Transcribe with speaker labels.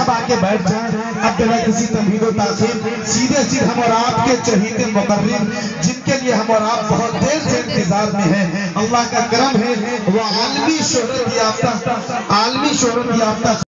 Speaker 1: आप आके बैठ जाएं। अब बिना किसी तमहीद व ताखीर सीधे सीधे हम और आपके चहीते मुकर्रिम जिनके लिए हम और आप बहुत देर से इंतजार में हैं, अल्लाह का करम है वो आलमी शोहरत याफ्ता